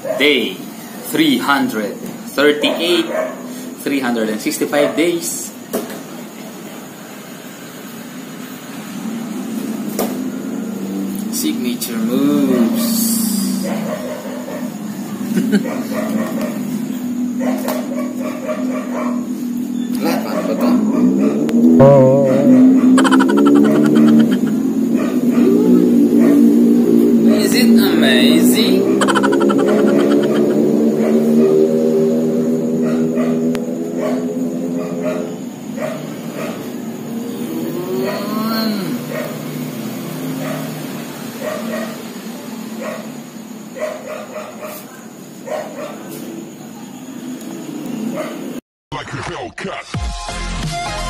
Day 338, 365 days. Signature moves. Lahat paano ba ito? Is it amazing? Like a Hellcat.